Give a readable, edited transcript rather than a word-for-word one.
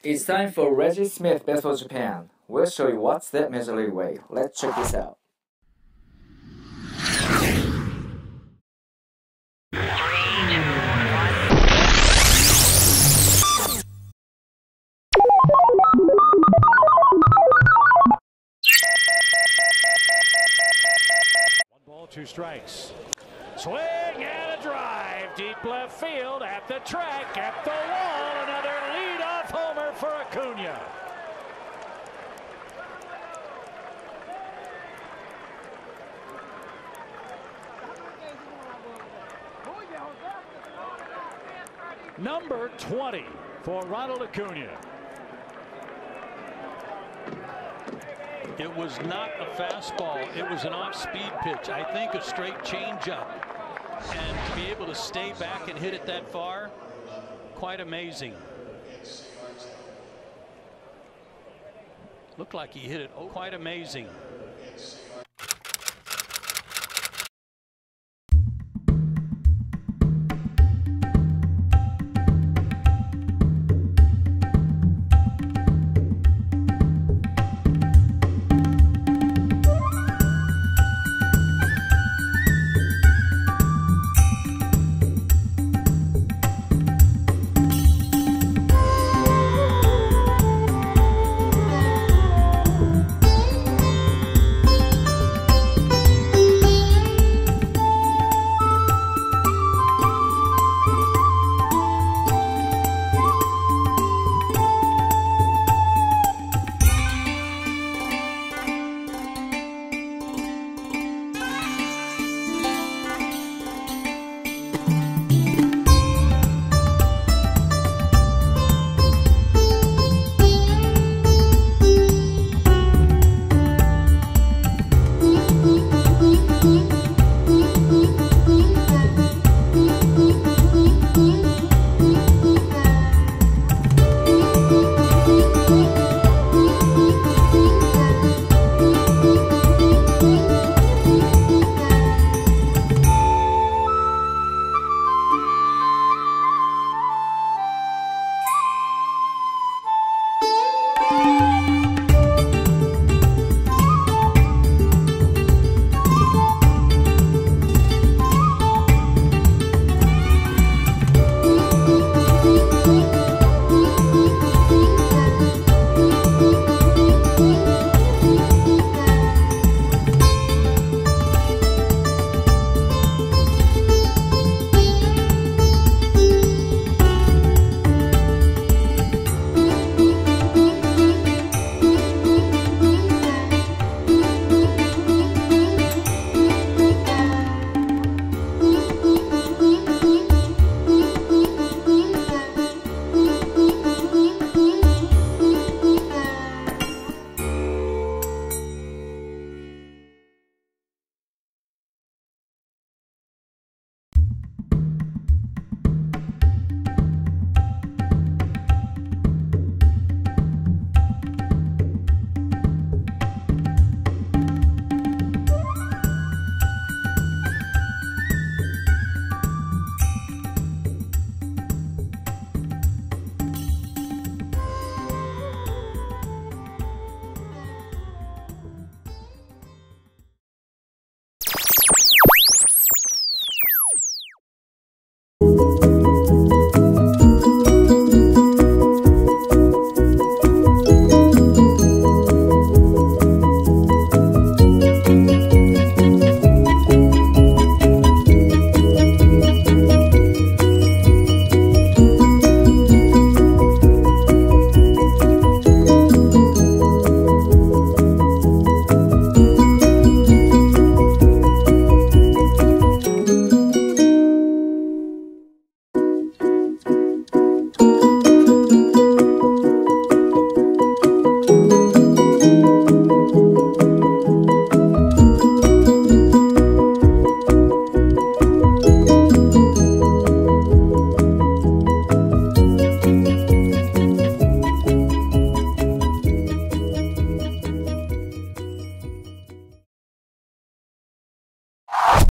It's time for Reggie Smith Baseball Japan. We'll show you what's that Major League way. Let's check this out. One ball, two strikes. Swing and a drive. Deep left field at the track, at the wall. Another leadoff homer for Acuña. Number 20 for Ronald Acuña. It was not a fastball. It was an off-speed pitch. I think a straight changeup. And to be able to stay back and hit it that far, quite amazing. Looked like he hit it quite amazing.